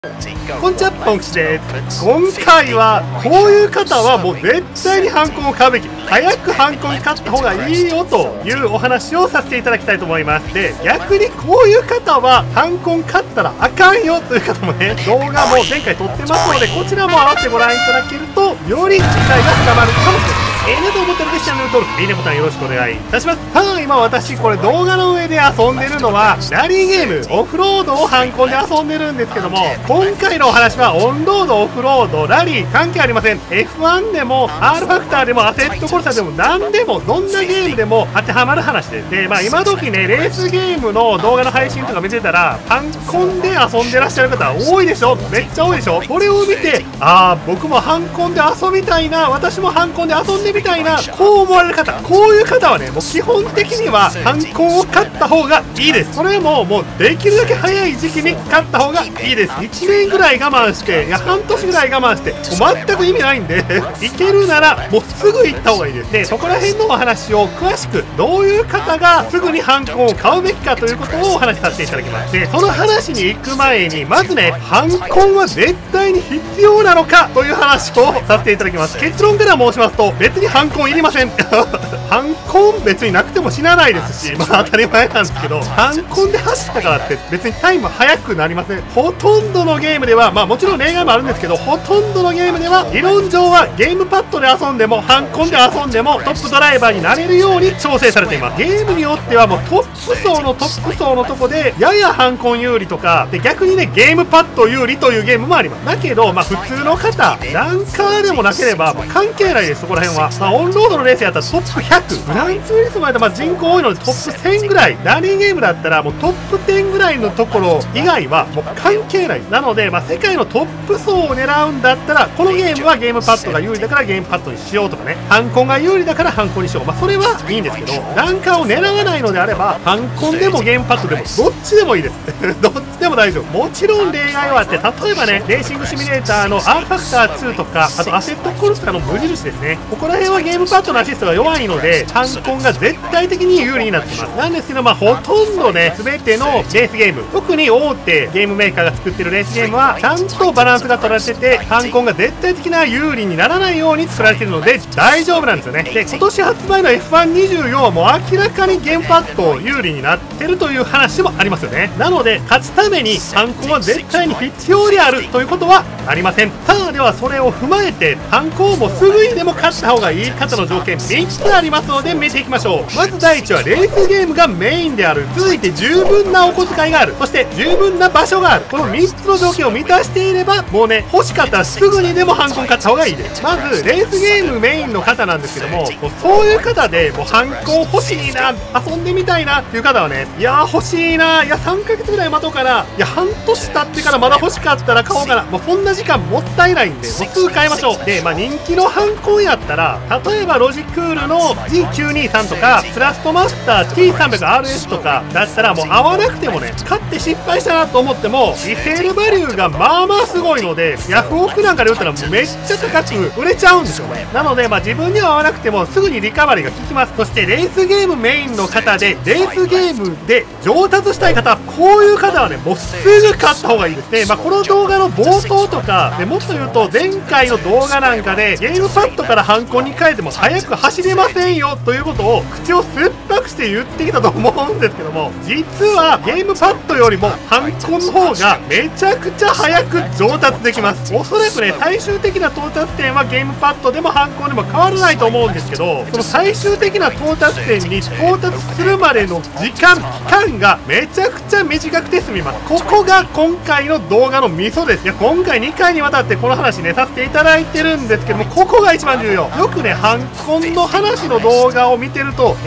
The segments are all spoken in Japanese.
こんにちは、ポン吉です。今回はこういう方はもう絶対にハンコンを買うべき、早くハンコン買った方がいいよというお話をさせていただきたいと思います。で、逆にこういう方はハンコン買ったらあかんよという方もね、動画も前回撮ってますので、こちらも合わせてご覧いただけるとより理解が深まるかもしれません。と思ったらぜひチャンネル登録、いいねボタンよろしくお願いいたします。今私これ動画の上で遊んでるのはラリーゲーム、オフロードをハンコンで遊んでるんですけども、今回のお話はオンロード、オフロード、ラリー関係ありません。 F1 でも R ファクターでもアセットコルサでも何でもどんなゲームでも当てはまる話です。で、今時ね、レースゲームの動画の配信とか見てたらハンコンで遊んでらっしゃる方多いでしょ。めっちゃ多いでしょ。これを見て、僕もハンコンで遊びたいな、私もハンコンで遊んでみたいな、こう思われる方、こういう方はね、もう基本的にはハンコンを買った方がいいです。それももうできるだけ早い時期に買った方がいいです。1年ぐらい我慢して、いや半年ぐらい我慢してもう全く意味ないんでいけるならもうすぐ行った方がいいです。で、そこら辺のお話を詳しく、どういう方がすぐにハンコンを買うべきかということをお話しさせていただきます。で、その話に行く前にまずね、ハンコンは絶対に必要なのかという話をさせていただきます。結論から申しますと、別にハンコンいりませんハンコン別になくても死なないですし、当たり前なんですけど、ハンコンで走ったからって別にタイム速くなりません。ほとんどのゲームでは、もちろん例外もあるんですけど、ほとんどのゲームでは理論上はゲームパッドで遊んでもハンコンで遊んでもトップドライバーになれるように調整されています。ゲームによってはもうトップ層のトップ層のとこでややハンコン有利とかで、逆にねゲームパッド有利というゲームもあります。だけど普通の方、ランカーでもなければ関係ないです。そこら辺はオンロードのレースやったらトップ100、グランツーリスモやったら人口多いのでトップ1000ぐらい、ラリーゲームだったらもうトップ10ぐらいのところ以外はもう関係ない。なので世界のトップ層を狙うんだったら、このゲームはゲームパッドが有利だからゲームパッドにしようとかね、ハンコンが有利だからハンコンにしよう、それはいいんですけど、ランカーを狙わないのであればハンコンでもゲームパッドでもどっちでもいいですどっちでも大丈夫。もちろん例外はあって、例えばね、レーシングシミュレーターの R ファクター2とか、あとアセットコルスカの無印ですね、ここら辺はゲームパッドのアシストが弱いのでハンコンが絶対的に有利になっています。なんですけど、ほとんどね、全てのレースゲーム、特に大手ゲームメーカーが作ってるレースゲームはちゃんとバランスが取られてて、ハンコンが絶対的な有利にならないように作られているので大丈夫なんですよね。で、今年発売の F124 はもう明らかにゲームパッド有利になってるという話もありますよね。なので勝つためにハンコンは絶対に必要であるということはありません。ではそれを踏まえて、ハンコンもすぐにでも勝った方がいい方の条件3つありますので見ていきましょう。まず第1はレースゲームがメインである、続いて十分なお小遣いがある、そして十分な場所がある。この3つの条件を満たしていれば、もうね、欲しかったらすぐにでもハンコン買った方がいいです。まずレースゲームメインの方なんですけども、そういう方でもうハンコン欲しいな、遊んでみたいなっていう方はね、いや欲しいな、いや3ヶ月ぐらい待とうかな、いや半年経ってからまだ欲しかったら買おうかな、もうそんな時間もったいないんで、もうすぐ買いましょう。で、人気のハンコンやったら、例えばロジクールの G923 とかスラストマスター T300RS とかだったら、もう合わなくてもね、買って失敗したなと思ってもリセールバリューがすごいので、ヤフオクなんかで売ったらもうめっちゃ高く売れちゃうんですよね。なので自分には合わなくてもすぐにリカバリーが効きます。そしてレースゲームメインの方でレースゲームで上達したい方、こういう方はね、もうすぐ買った方がいいですね。この動画の冒頭とかでもっと言うと、前回の動画なんかでゲームパッドからハンコンに変えても速く走れませんよということを口を酸っぱくして言ってきたと思うんですけども、実はゲームパッドよりもハンコンの方がめちゃくちゃ速く上達できます。おそらくね、最終的な到達点はゲームパッドでもハンコンでも変わらないと思うんですけど、その最終的な到達点に到達するまでの期間がめちゃくちゃ短くて済みます。ここが今回の動画のミソです。いや、今回2回にわたってこの話ねさせていただいてるんですけども、ここが一番重要。よくね、ハンコンの話の動画を見てると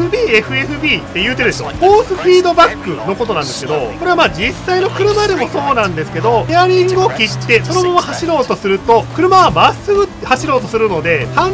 FFB って言うてるでしょ。フォースフィードバックのことなんですけど、これは実際の車でもそうなんですけど、ペアリングを切ってそのまま走ろうとすると車はまっすぐ走ろうとするので、ハンドルは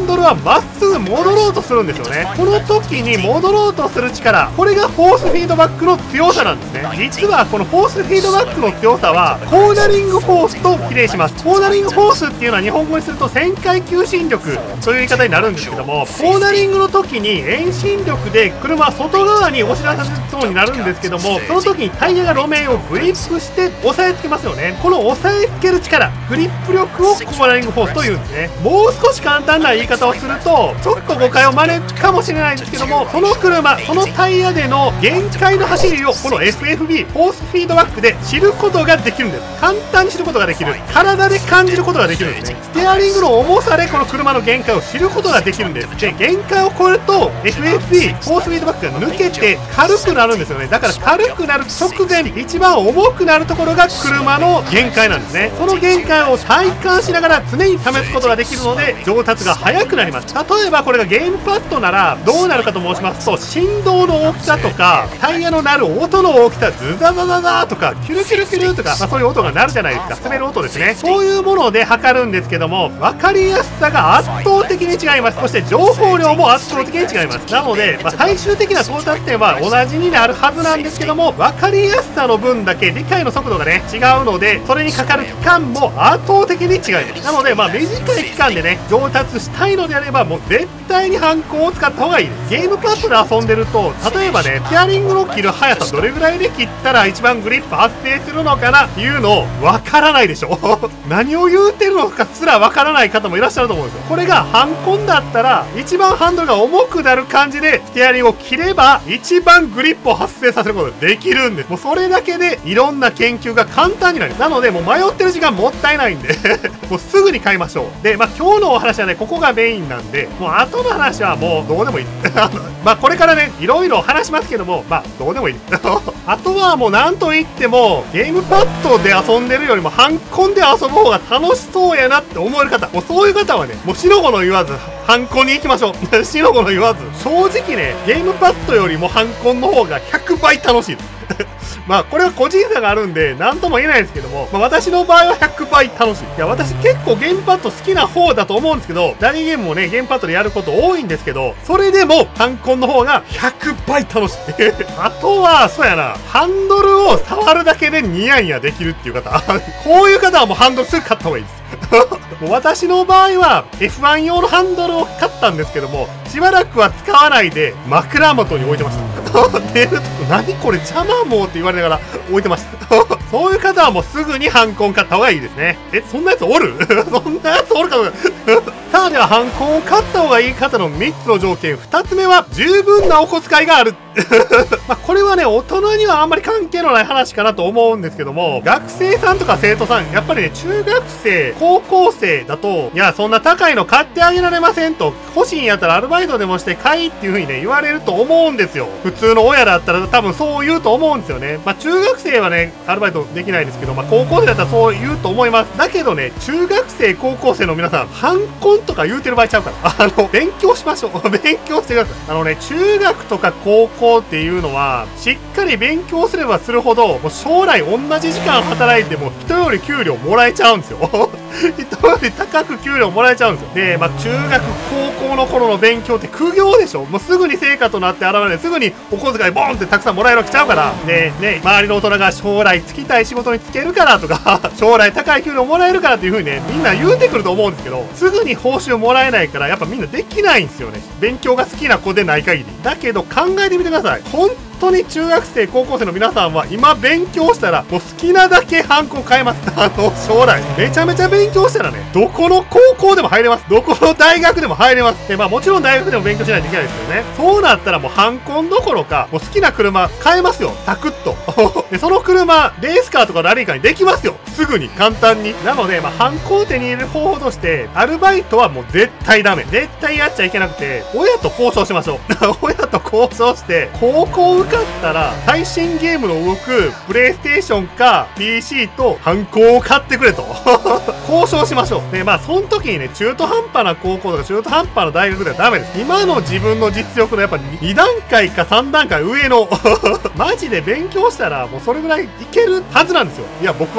まっすぐ戻ろうとするんですよね。この時に戻ろうとする力、これがフォースフィードバックの強さなんですね。実はこのフォースフィードバックの強さはコーナリングフォースと比例します。コーナリングフォースっていうのは日本語にすると旋回求心力という言い方になるんですけども、コーナリングの時に遠心力で車は外側に押し出させそうになるんですけども、その時にタイヤが路面をグリップして押さえつけますよね。この押さえつける力、グリップ力をコーナリングフォースというんですね。もう少し簡単な言い方をするとちょっと誤解を招くかもしれないんですけども、その車、そのタイヤでの限界の走りをこの FFB フォースフィードバックで知ることができるんです。簡単に知ることができる、体で感じることができるんですね。ステアリングの重さでこの車の限界を知ることができるんです。で、限界を超えると FFB フォースフィードバックが抜けて軽くなるんですよね。だから軽くなる直前、一番重くなるところが車の限界なんですね。その限界を体感しながら常に試すことができるので上達が速くなります。例えばこれがゲームパッドならどうなるかと申しますと、振動の大きさとかタイヤの鳴る音の大きさ、ズザザザザとかキュルキュルキュルとか、そういう音が鳴るじゃないですか。滑る音ですね。そういうもので測るんですけども、分かりやすさが圧倒的に違います。そして情報量も圧倒的に違います。なので、最終的な到達点は同じになるはずなんですけども、分かりやすさの分だけ理解の速度がね違うので、それにかかる期間も圧倒的に違います。なので短い期間でね上達したいのであれば、もう絶対にハンコを使った方がいいです。ゲームパッドで遊んでると、例えばねピアリングの切る速さどれぐらいで切ったら一番グリップ発生するのかなっていうのわからないでしょ何を言うてるのかすらわからない方もいらっしゃると思うんですよ。これがハンコンだったら一番ハンドルが重くなる感じでステアリングを切れば一番グリップを発生させることができるんです。もうそれだけでいろんな研究が簡単になる。なのでもう迷ってる時間もったいないんでもうすぐに買いましょう。で、今日のお話はねここがメインなんで、もう後の話はもうどうでもいいこれからねいろいろ話しますけども、どうでもいいあとはもう何と言ってもゲームパッドで遊んでるよりもハンコンで遊ぶ方が楽しそうやなって思える方、もうそういう方はねもうしのごの言わずハンコンに行きましょうしのごの言わず、正直ねゲームパッドよりもハンコンの方が100倍楽しいですこれは個人差があるんで何とも言えないですけども、私の場合は100倍楽しい。いや、私結構ゲームパッド好きな方だと思うんですけど、ラリーゲームもねゲームパッドでやること多いんですけど、それでもハンコンの方が100倍楽しいあとはそうやな、ハンドルを触るだけでニヤニヤできるっていう方こういう方はもうハンドルすぐ買った方がいいですもう私の場合は F1 用のハンドルを買ったんですけども、しばらくは使わないで枕元に置いてました寝ると何これ邪魔もうって言われながら置いてましたそういう方はもうすぐにハンコン買った方がいいですね。そんなやつおるそんなやつおるかどうかさあ、ではハンコンを買った方がいい方の3つの条件。2つ目は十分なお小遣いがあるこれはね大人にはあんまり関係のない話かなと思うんですけども、学生さんとか生徒さん、やっぱりね中学生高校生だと、いやそんな高いの買ってあげられませんと、欲しいんやったらアルバイトでもして買いっていう風にね言われると思うんですよ。普通の親だったら多分そう言うと思うんですよね。中学生はねアルバイトできないですけど、高校生だったらそう言うと思います。だけどね中学生高校生の皆さん、ハンコンとか言うてる場合ちゃうから勉強しましょう勉強してください。中学とか高校っていうのはしっかり勉強すればするほど、もう将来同じ時間働いても人より給料もらえちゃうんですよ人より高く給料もらえちゃうんですよ。で、中学高校の頃の勉強って苦行でしょ。もうすぐに成果となって現れて、すぐにお小遣いボンってたくさんもらえるわけちゃうから。でね、周りの大人が将来就きたい仕事に就けるからとか将来高い給料もらえるからっていう風にねみんな言うてくると思うんですけど、すぐに報酬もらえないからやっぱみんなできないんですよね、勉強が好きな子でない限り。だけど考えてみてください。本当に中学生高校生の皆さんは今勉強したらもう好きなだけハンコ買えます。将来めちゃめちゃ勉強したらねどこの高校でも入れます。どこの大学でも入れます。でもちろん大学でも勉強しないといけないですけどね。そうなったらもうハンコンどころかもう好きな車買えますよ、サクッとでその車レースカーとかラリーカーにできますよ、すぐに簡単に。なのでハンコを手に入れる方法としてアルバイトはもう絶対ダメ、絶対やっちゃいけなくて、親と交渉しましょう親と交渉して高校受かったら最新ゲームの動くプレイステーションか PC とハンコを買ってくれと交渉しましょう。でその時にね中途半端な高校とか中途半端な大学ではダメです。今の自分の実力のやっぱ2段階か3段階上のマジで勉強したらもうそれぐらいいけるはずなんですよ。いや僕はできません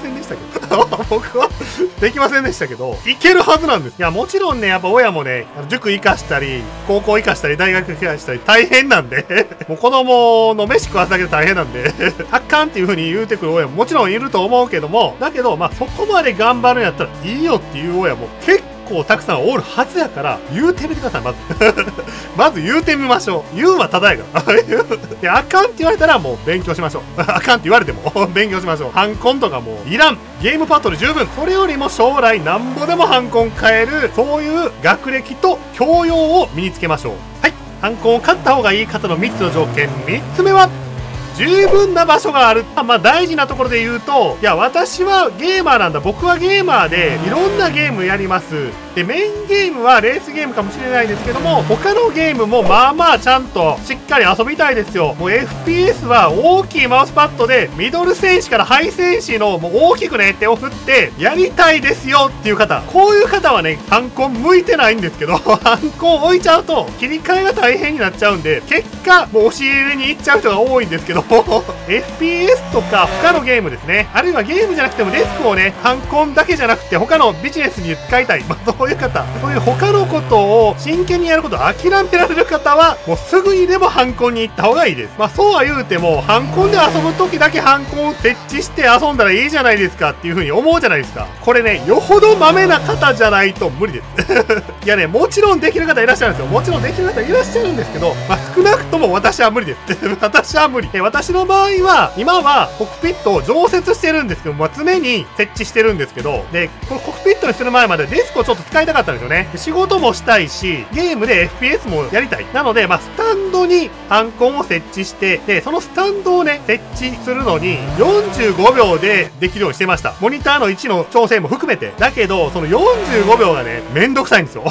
せんでしたけど僕はできませんでしたけど、いけるはずなんです。いや、もちろんね、やっぱ親もね、塾行かしたり、高校行かしたり、大学行かしたり、大変なんでもう子供の飯食わすだけで大変なんであかんっていう風に言うてくる親ももちろんいると思うけども、だけど、まあ、そこまで頑張るんやったらいいよっていう親も結構たくさんおるはずやから、言うてみてください、まずまず言うてみましょう。言うはただやからで、あかんって言われたらもう勉強しましょうあかんって言われても勉強しましょう。ハンコンとかもういらん、ゲームパッドで十分。それよりも将来なんぼでもハンコン買える、そういう学歴と教養を身につけましょう。はい、ハンコンを買った方がいい方の3つの条件。3つ目は十分な場所がある。まあ大事なところで言うと、いや私はゲーマーなんだ、僕はゲーマーでいろんなゲームやります。でメインゲームはレースゲームかもしれないですけども、他のゲームもまあまあちゃんとしっかり遊びたいですよ。もう FPS は大きいマウスパッドでミドル戦士からハイ戦士のもう大きくね手を振ってやりたいですよっていう方、こういう方はねハンコン向いてないんですけどハンコン置いちゃうと切り替えが大変になっちゃうんで、結果もう押し入れに行っちゃう人が多いんですけどFPS とか他のゲームですね、あるいはゲームじゃなくてもデスクをねハンコンだけじゃなくて他のビジネスに使いたい、まあ、そういう方、そういう他のことを真剣にやることを諦められる方はもうすぐにでもハンコンに行った方がいいです。まあそうは言うてもハンコンで遊ぶ時だけハンコンを設置して遊んだらいいじゃないですかっていう風に思うじゃないですか。これねよほどマメな方じゃないと無理ですいやね、もちろんできる方いらっしゃるんですよ。もちろんできる方いらっしゃるんですけど、まあ、少なくとも私は無理です私は無理。私の場合は今はコックピットを常設してるんですけど、まあ、常に設置してるんですけど、でこのコックピットにする前までデスクをちょっと使いたかったんですよね。仕事もしたいしゲームで FPS もやりたい。なので、まあ、スタンドにハンコンを設置して、でそのスタンドをね設置するのに45秒でできるようにしてました。モニターの位置の調整も含めて。だけどその45秒がねめんどくさいんですよ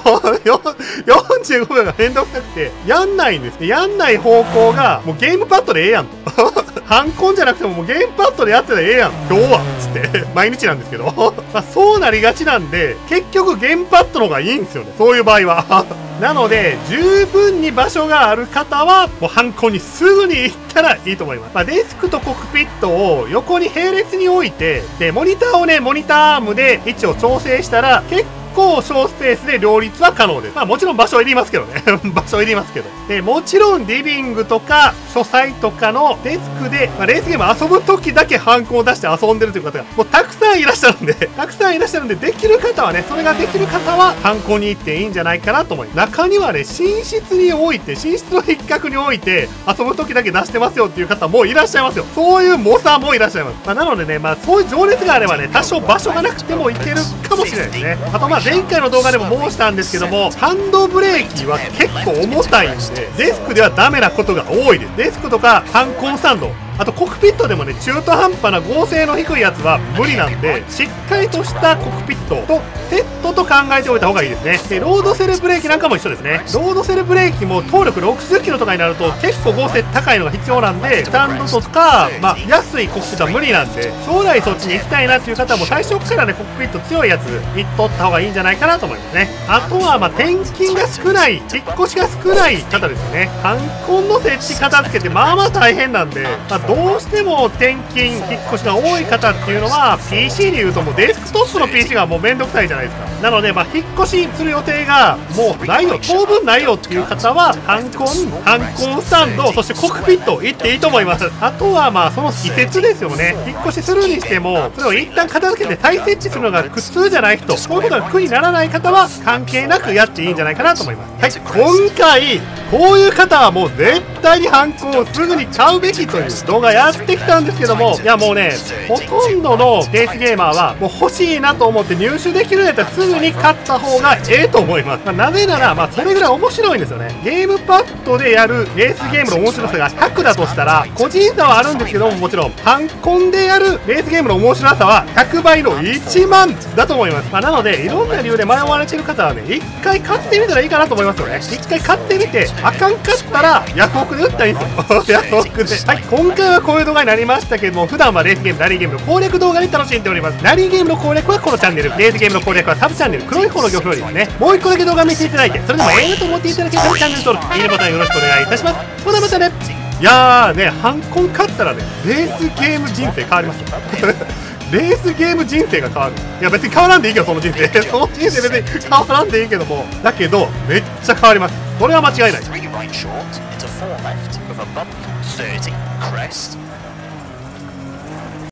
45秒がめんどくさくてやんないんです。やんない方向がもうゲームパッドでええやんとハンコンじゃなくてももうゲームパッドでやってたらええやん今日はつって毎日なんですけどまあそうなりがちなんで、結局ゲームパッドの方がいいんですよね、そういう場合はなので十分に場所がある方はもうハンコンにすぐに行ったらいいと思います。まあ、デスクとコックピットを横に並列に置いて、でモニターをねモニターアームで位置を調整したら結構小スペースで両立は可能です。まあもちろん場所いりますけどね場所いりますけど。でもちろんリビングとか書斎とかのデスクで、まあ、レースゲーム遊ぶ時だけハンコンを出して遊んでるという方がもうたくさんいらっしゃるんでできる方はね、それができる方はハンコンに行っていいんじゃないかなと思います。中にはね寝室に置いて、寝室の一角に置いて遊ぶ時だけ出してますよっていう方もいらっしゃいますよ。そういう猛者もいらっしゃいます。まあ、なのでね、まあそういう情熱があればね多少場所がなくてもいけるかもしれないですね。あとまあ前回の動画でも申したんですけども、ハンドブレーキは結構重たいんでデスクではダメなことが多いです。デスクとかハンコンスタンド、あとコックピットでもね中途半端な合成の低いやつは無理なんで、しっかりとしたコックピットとセットと考えておいた方がいいですね。でロードセルブレーキなんかも一緒ですね。ロードセルブレーキも動力60キロとかになると結構合成高いのが必要なんで、スタンドとか、まあ、安いコックピットは無理なんで、将来そっちに行きたいなっていう方も最初からねコックピット強いやついっとった方がいいんじゃないかなと思いますね。あとはまあ転勤が少ない、引っ越しが少ない方ですよね。ハンコンの設置片付けてまあまあ大変なんで、まあ、どうしても転勤引っ越しが多い方っていうのは PC でいうともうデスクトップの PC がもうめんどくさいじゃないですか。なのでまあ引っ越しする予定がもうないよ、当分ないよっていう方はハンコンスタンド、そしてコックピット行っていいと思います。あとはまあその施設ですよね。引っ越しするにしてもそれを一旦片付けて再設置するのが苦痛じゃない人、そういうことが苦にならない方は関係なくやっていいんじゃないかなと思います。はい、今回こういう方はもう絶対にハンコンをすぐに買うべきという動画やってきたんですけども、いやもうねほとんどのレースゲーマーはもう欲しいなと思って入手できるんやったらすぐに買った方がええと思います。まあ、なぜならまあそれぐらい面白いんですよね。ゲームパッドでやるレースゲームの面白さが100だとしたら個人差はあるんですけども、もちろんハンコンでやるレースゲームの面白さは100倍の1万だと思います。まあ、なのでいろんな理由で迷われてる方はね一回買ってみたらいいかなと思いますよね。一回買ってみてあかんかったらヤフオクで売ったらいいんですよヤフオクで。はい、今回はこういう動画になりましたけども、普段はレースゲームラリーゲームの攻略動画に楽しんでおります。ラリーゲームの攻略はこのチャンネル、レースゲームの攻略はサブチャンネル黒い方の玉表にですね。もう一個だけ動画見ていただいて、それでもええなと思っていただけたらチャンネル登録、いいねボタンよろしくお願いいたします。ほなまたね。いやーね、ハンコン買ったらねレースゲーム人生変わりますよレースゲーム人生が変わる。いや別に変わらんでいいけど、その人生その人生別に変わらんでいいけども、だけどめっちゃ変わります。それは間違いない。